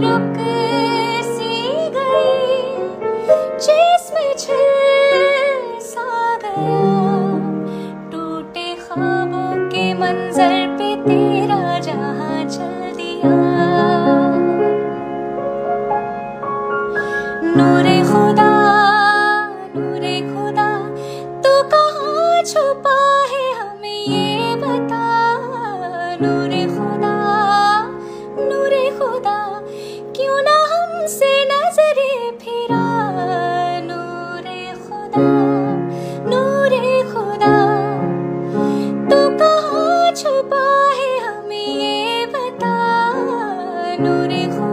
रुक सी गई, जिस्म छिल सा गया, टूटे ख्वाबों के मंजर पे तेरा जहां चल दिया। नूरे खुदा, नूरे खुदा, तू कहाँ छुपा है हमें ये बता। नूरे खुदा, नूरे खुदा, क्यों ना हमसे नजरे फिरा। नूरे खुदा, नूरे खुदा, तू कहाँ छुपा है हमें ये बता। नूरे खुदा।